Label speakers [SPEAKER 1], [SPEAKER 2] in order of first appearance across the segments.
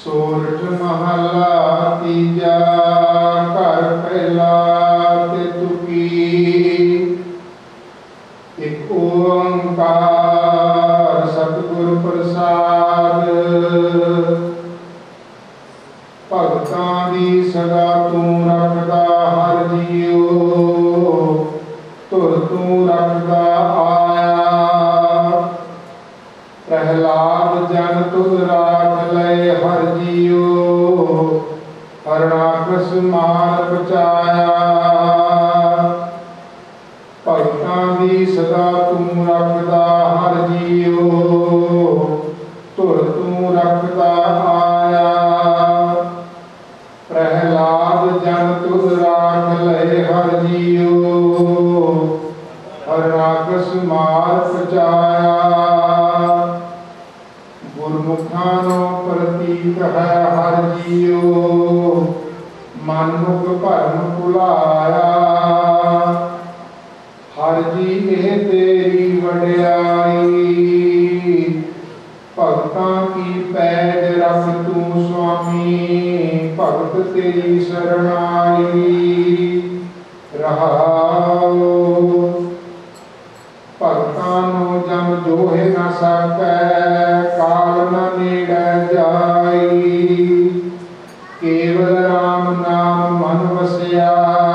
[SPEAKER 1] सोरठ महला तीजा घर पहला ते तुकी। एक ओंकार सतगुर प्रसाद। भगतां दी सदा तू रखदा हर जीओ। तुर तू रखदा आया। प्रहलाद जन तुद राख लय हर जीओ। हरणाकस मार बचाया। भगतां दी सदा तू रखदा हर जीओ। तुर तू रखदा आया। प्रहलाद जन तुद राख लय हर जीओ। हरणाकस मार बचाया। गुरमुखां नो प्रतीक है हर जीओ। मनमुख भरम भुलाया। हर जी एह तेरी वड्याई। भगतां की पैज रख तू स्वामी। भगत तेरी शरण आई। रहाओ भगतां नो जम जोहे न सकै। काल न नेड़े जाई। केवल राम नाम मन वसिया।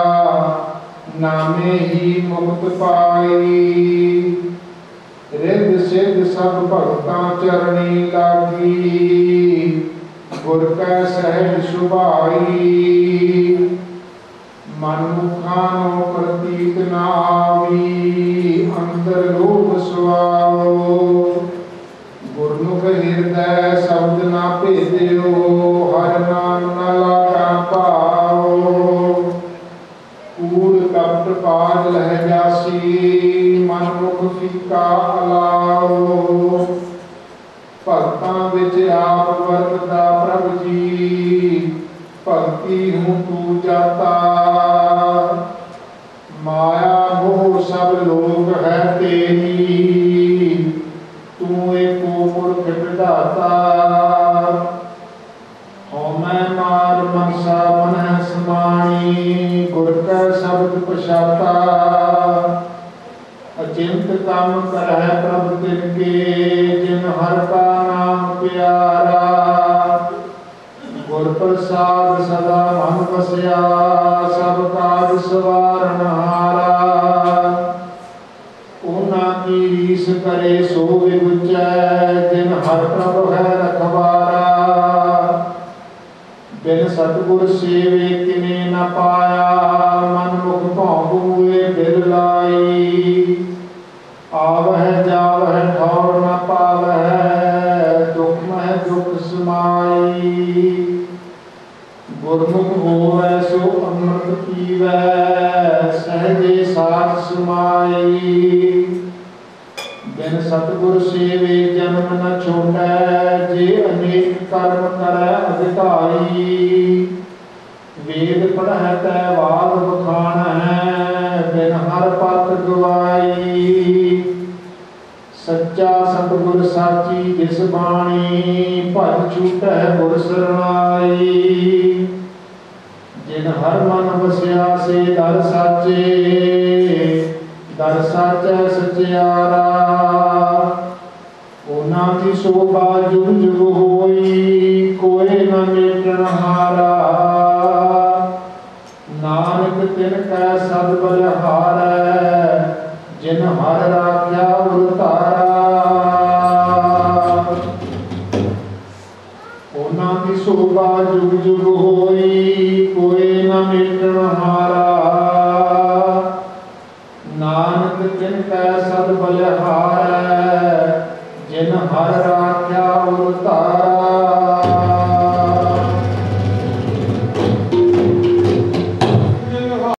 [SPEAKER 1] नामे ही मुक्त पाई। रिद्ध सिद्ध सब भगतां चरणी लागी। गुर कै सहज सुभाई। मनमुखां नो प्रतीत न आवी। अंतर लोभ सुआओ। गुरमुख हृदय शब्द न भेदियो। हर नाम न लागा पाओ। कूड़ कपट बाज लह जासी। मनमुख फीका अलाओ। भगतां विच आप वरतदा प्रभ जी। भगती हूँ तू जाता। माया मोह सब लोग है तेरी। तू एको पुरख विधाता। हौमै मार मनसा मन समाणी। गुर कै शब्द पछाता। अचिंत काम करह प्रभ तिनके। जिन हर का नाम प्यारा। गुर प्रसाद सदा मन बसिया। सब काज सवारन हारा। उन्हां की रीस करे सो विबुचै। जिन हर प्रभ है रखवारा। बिन सतगुर सेवे किने न पाया। मनमुख भौं बूए बिल लाई। आवह जावह ठौर न पावह। दुख मह दुख समाई। गुरमुख होवै सो अमृत पीवै। सहजे साथ समाई। बिन सतगुर सेवे जन्म न छोड़ै। जे अनेक कर्म करै अधिकारी। वेद पढ़ै तै वाद बखाणै। बिन हर पथ गवाई। सच्चा सतगुर साची जिस बाणी। भज छूटै गुर सरनाई। जिन हर मन वसिया से दर साचे। दर साचै सचियारा। उन्हां की शोभा जुग जुग होई। कोई न मेटन हारा। नानक तिन कै सद बलिहारै। जिन हर राख्या उर तारा। उन्हां की शोभा जुग जुग होई। कोई न मेटन हारा। नानक तिन कै सद बलिहारै। जिन हर राख्या उर तारा।